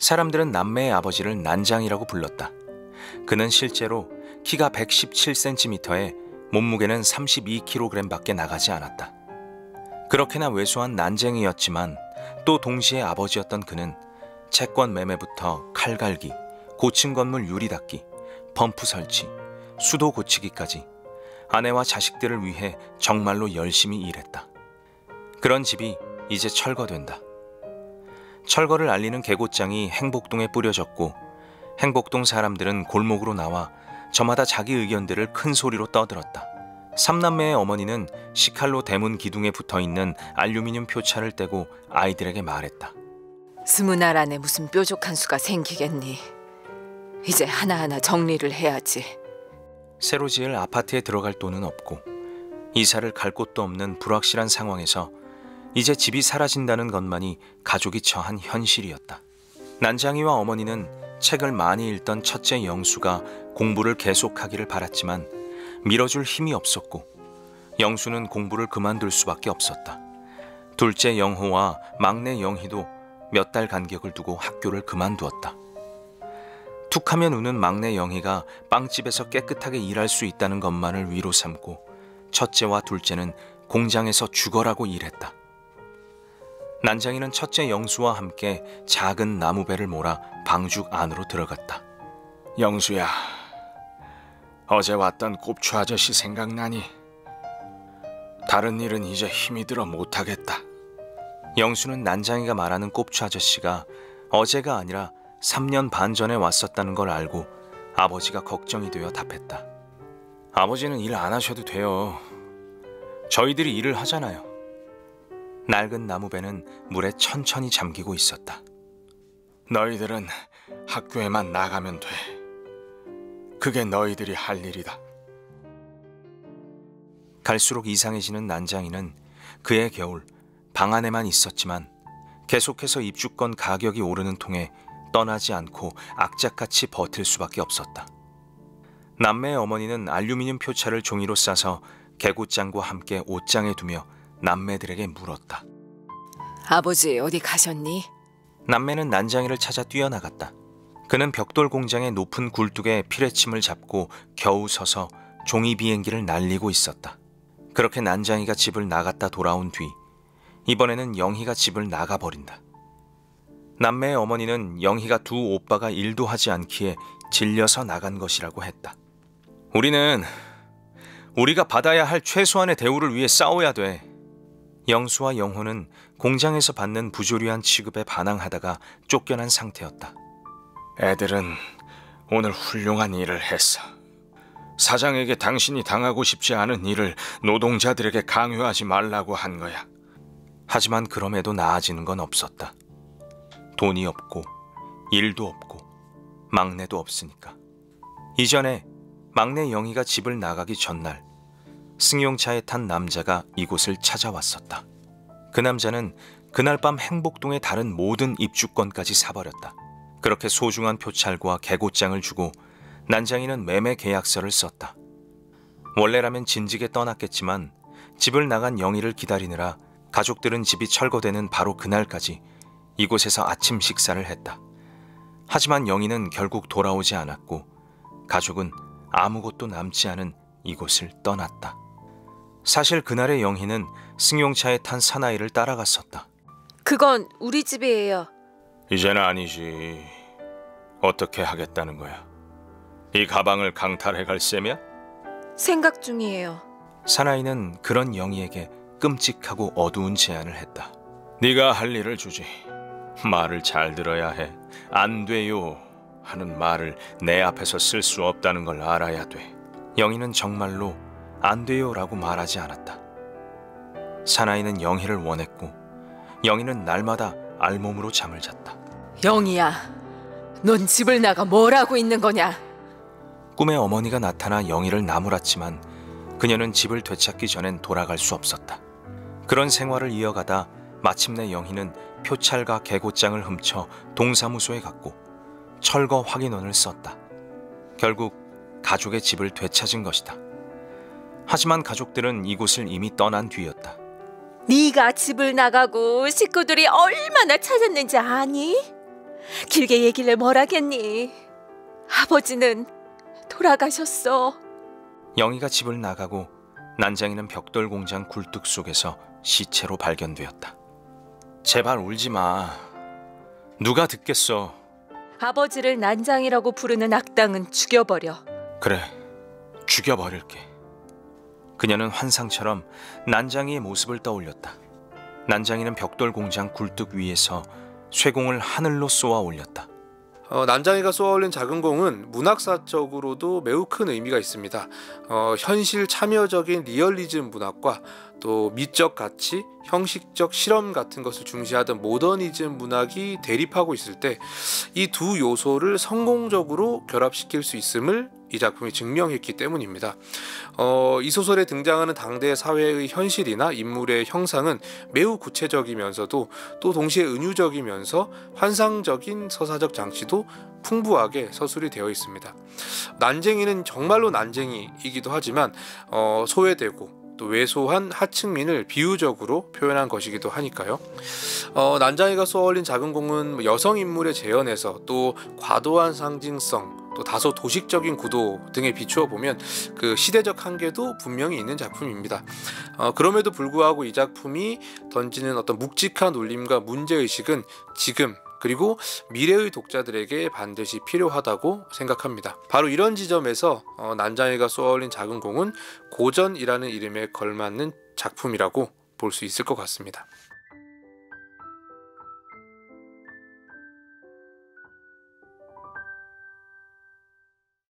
사람들은 남매의 아버지를 난장이라고 불렀다. 그는 실제로 키가 117cm에 몸무게는 32kg밖에 나가지 않았다. 그렇게나 왜소한 난쟁이였지만 또 동시에 아버지였던 그는 채권 매매부터 칼갈기, 고층 건물 유리 닦기, 펌프 설치, 수도 고치기까지 아내와 자식들을 위해 정말로 열심히 일했다. 그런 집이 이제 철거된다. 철거를 알리는 개고장이 행복동에 뿌려졌고 행복동 사람들은 골목으로 나와 저마다 자기 의견들을 큰 소리로 떠들었다. 삼남매의 어머니는 시칼로 대문 기둥에 붙어있는 알루미늄 표차를 떼고 아이들에게 말했다. 20알 안에 무슨 뾰족한 수가 생기겠니? 이제 하나하나 정리를 해야지. 새로 지을 아파트에 들어갈 돈은 없고 이사를 갈 곳도 없는 불확실한 상황에서 이제 집이 사라진다는 것만이 가족이 처한 현실이었다. 난장이와 어머니는 책을 많이 읽던 첫째 영수가 공부를 계속하기를 바랐지만 밀어줄 힘이 없었고 영수는 공부를 그만둘 수밖에 없었다. 둘째 영호와 막내 영희도 몇 달 간격을 두고 학교를 그만두었다. 툭하면 우는 막내 영희가 빵집에서 깨끗하게 일할 수 있다는 것만을 위로 삼고 첫째와 둘째는 공장에서 죽어라고 일했다. 난장이는 첫째 영수와 함께 작은 나무배를 몰아 방죽 안으로 들어갔다. 영수야, 어제 왔던 꼽추 아저씨 생각나니? 다른 일은 이제 힘이 들어 못하겠다. 영수는 난장이가 말하는 꼽추 아저씨가 어제가 아니라 3년 반 전에 왔었다는 걸 알고 아버지가 걱정이 되어 답했다. 아버지는 일 안 하셔도 돼요. 저희들이 일을 하잖아요. 낡은 나무배는 물에 천천히 잠기고 있었다. 너희들은 학교에만 나가면 돼. 그게 너희들이 할 일이다. 갈수록 이상해지는 난장이는 그해 겨울 방 안에만 있었지만 계속해서 입주권 가격이 오르는 통에 떠나지 않고 악착같이 버틸 수밖에 없었다. 남매의 어머니는 알루미늄 표차를 종이로 싸서 개고장과 함께 옷장에 두며 남매들에게 물었다. 아버지 어디 가셨니? 남매는 난장이를 찾아 뛰어나갔다. 그는 벽돌 공장의 높은 굴뚝에 피레침을 잡고 겨우 서서 종이 비행기를 날리고 있었다. 그렇게 난장이가 집을 나갔다 돌아온 뒤 이번에는 영희가 집을 나가버린다. 남매의 어머니는 영희가 두 오빠가 일도 하지 않기에 질려서 나간 것이라고 했다. 우리가 받아야 할 최소한의 대우를 위해 싸워야 돼. 영수와 영호는 공장에서 받는 부조리한 취급에 반항하다가 쫓겨난 상태였다. 애들은 오늘 훌륭한 일을 했어. 사장에게 당신이 당하고 싶지 않은 일을 노동자들에게 강요하지 말라고 한 거야. 하지만 그럼에도 나아지는 건 없었다. 돈이 없고 일도 없고 막내도 없으니까. 이전에 막내 영희가 집을 나가기 전날 승용차에 탄 남자가 이곳을 찾아왔었다. 그 남자는 그날 밤 행복동의 다른 모든 입주권까지 사버렸다. 그렇게 소중한 표찰과 개고장을 주고 난장이는 매매 계약서를 썼다. 원래라면 진즉에 떠났겠지만 집을 나간 영희를 기다리느라 가족들은 집이 철거되는 바로 그날까지 이곳에서 아침 식사를 했다. 하지만 영희는 결국 돌아오지 않았고 가족은 아무것도 남지 않은 이곳을 떠났다. 사실 그날의 영희는 승용차에 탄 사나이를 따라갔었다. 그건 우리 집이에요. 이제는 아니지. 어떻게 하겠다는 거야? 이 가방을 강탈해 갈 셈이야? 생각 중이에요. 사나이는 그런 영희에게 끔찍하고 어두운 제안을 했다. 네가 할 일을 주지. 말을 잘 들어야 해. 안 돼요 하는 말을 내 앞에서 쓸 수 없다는 걸 알아야 돼. 영희는 정말로 안 돼요라고 말하지 않았다. 사나이는 영희를 원했고 영희는 날마다 알몸으로 잠을 잤다. 영희야, 넌 집을 나가 뭘 하고 있는 거냐? 꿈에 어머니가 나타나 영희를 나무랐지만 그녀는 집을 되찾기 전엔 돌아갈 수 없었다. 그런 생활을 이어가다 마침내 영희는 표찰과 개고장을 훔쳐 동사무소에 갔고 철거 확인원을 썼다. 결국 가족의 집을 되찾은 것이다. 하지만 가족들은 이곳을 이미 떠난 뒤였다. 네가 집을 나가고 식구들이 얼마나 찾았는지 아니? 길게 얘기를 뭘 하겠니? 아버지는 돌아가셨어. 영희가 집을 나가고 난장이는 벽돌 공장 굴뚝 속에서 시체로 발견되었다. 제발 울지 마. 누가 듣겠어. 아버지를 난장이라고 부르는 악당은 죽여버려. 그래, 죽여버릴게. 그녀는 환상처럼 난장이의 모습을 떠올렸다. 난장이는 벽돌 공장 굴뚝 위에서 쇠공을 하늘로 쏘아 올렸다. 난장이가 쏘아올린 작은 공은 문학사적으로도 매우 큰 의미가 있습니다. 현실 참여적인 리얼리즘 문학과 또 미적 가치, 형식적 실험 같은 것을 중시하던 모더니즘 문학이 대립하고 있을 때 이 두 요소를 성공적으로 결합시킬 수 있음을 이 작품이 증명했기 때문입니다. 이 소설에 등장하는 당대 사회의 현실이나 인물의 형상은 매우 구체적이면서도 또 동시에 은유적이면서 환상적인 서사적 장치도 풍부하게 서술이 되어 있습니다. 난쟁이는 정말로 난쟁이이기도 하지만 소외되고 또 왜소한 하층민을 비유적으로 표현한 것이기도 하니까요. 난장이가 쏘아올린 작은 공은 여성 인물의 재현에서 또 과도한 상징성, 또 다소 도식적인 구도 등에 비추어 보면 그 시대적 한계도 분명히 있는 작품입니다. 그럼에도 불구하고 이 작품이 던지는 어떤 묵직한 울림과 문제의식은 지금 그리고 미래의 독자들에게 반드시 필요하다고 생각합니다. 바로 이런 지점에서 난장이가 쏘아올린 작은 공은 고전이라는 이름에 걸맞는 작품이라고 볼 수 있을 것 같습니다.